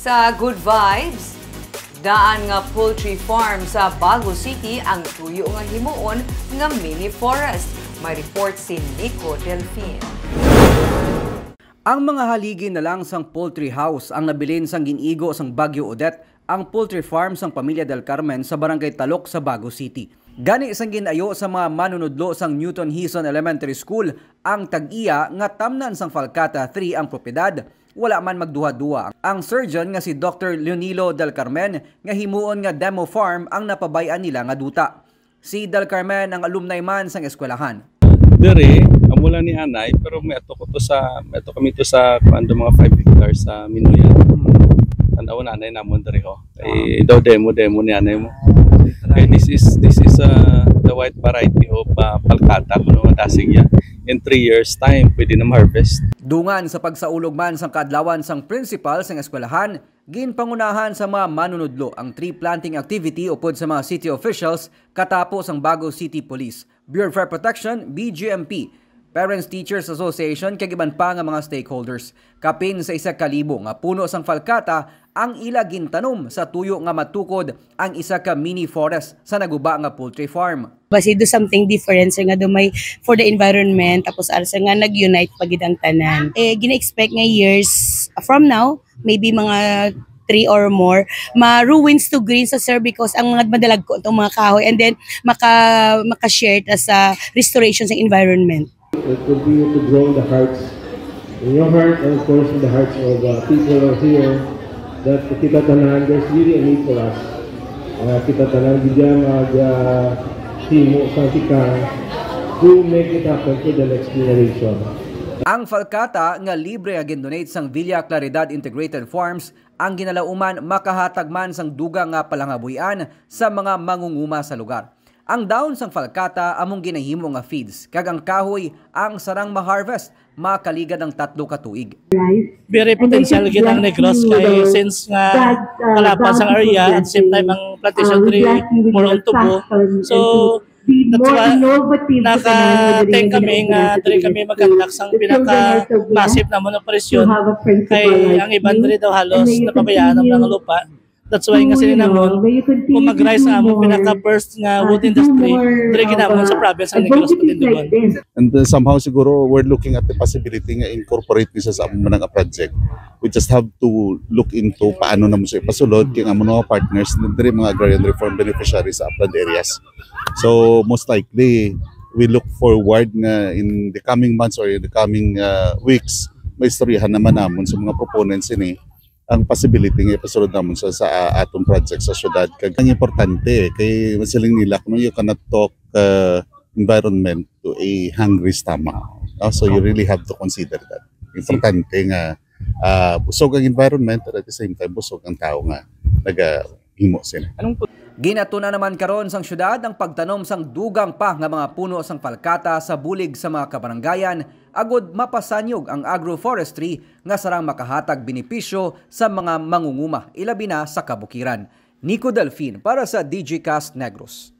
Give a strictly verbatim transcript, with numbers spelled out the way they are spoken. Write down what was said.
Sa Good Vibes, daan nga poultry farm sa Bago City ang tuyo nga himuon nga mini forest. May report si Nico Delfin. Ang mga haligi na lang sang poultry house ang nabilin sang ginigo sang Baguio Odette ang poultry farm sang Pamilya del Carmen sa Barangay Talok sa Bago City. Gani sang ginayo sa mga manunudlo sang Newton Hison Elementary School ang tag-iya nga tamnan sang Falcata three ang propiedad. Wala man magduha-duha. Ang surgeon nga si Doctor Leonilo del Carmen nga himuon nga demo farm ang napabayan nila nga duta. Si del Carmen ang alumni man sang eskwelahan. Dere, amula ni Anay, pero may ato ko to sa may ato kami to sa kuando mga five hectares sa Minuyan. Tanaw na Anay namon dere ho. Kay daw demo demo ni Anay mo. Kay this is this is uh, the white variety of uh, Falcata kuno nga dasig ya. In three years time pwede na ma-harvest. Dungan sa pagsaulog man sang kaadlawan sang principal sang eskwelahan, ginpangunahan sa mga manunudlo ang tree planting activity upod sa mga city officials katapos ang Bago City Police, Bureau of Fire Protection, B G M P, Parents Teachers Association kag iban pa nga mga stakeholders. Kapin sa isa ka libo nga puno sang Falcata ang ila gintanom sa tuyo nga matukod ang isa ka mini forest sa naguba nga poultry farm. Basi do something different sa nga dumay for the environment tapos arsa nga nag-unite pagid ang tanan. Eh gina-expect nga years from now, maybe mga three or more, ma-ruins to green sa sir because ang mga madalag ko itong mga kahoy and then maka maka-share as a restoration sa environment. It will be to grow the hearts in your heart and of course in the hearts of uh, people who are here that kita tanan there's really a need for us. Uh, kita tanan bigyan mag uh, himo sa tika to make it happen to the next generation. Ang Falcata nga libre nga gindonate sang Villa Claridad Integrated Farms ang ginalauman makahatag man sang dugang nga palangabuyan sa mga mangunguma sa lugar. Ang daon sang Falcata among ginahimo nga feeds kag ang kahoy ang sarang ma-harvest makaligad ang tatlo ka tuig. Very potential gid ang Negros kay since nga kalapan sang area at same time ang plantation tree more on tubo. So that's why naka-take kami nga diri kami mag-conduct sang pinaka-massive na monopresyon kay ang iban diri daw halos napabayaan ang mga lupa. That's why nga sila namon, kung mag-rise na among pinaka-first nga wood industry, diri ginamon sa province ang Negros Patindugan. And uh, somehow siguro we're looking at the possibility nga incorporate nisa sa among mga project. We just have to look into paano na mo siya pasulod kaya nga mga partners na diri mga agrarian reform beneficiaries sa upland areas. So most likely, we look forward nga in the coming months or in the coming uh, weeks, may istoryahan naman namon sa mga proponents ini ang possibility nga ipasulod namon sa, sa uh, atong project sa syudad. Kag ang importante kay masiling nila kung you cannot talk uh, environment to a hungry stomach. Uh, so you really have to consider that. Importante nga uh, busog ang environment at the same time busog ang tao nga nagahimo sila. Ginatuna naman karon sang syudad ang pagtanom sang dugang pa nga mga puno sang Falcata sa bulig sa mga kabaranggayan agod mapasanyog ang agroforestry nga sarang makahatag benepisyo sa mga mangunguma ilabi na sa kabukiran. Nico Delfin para sa D G Cast Negros.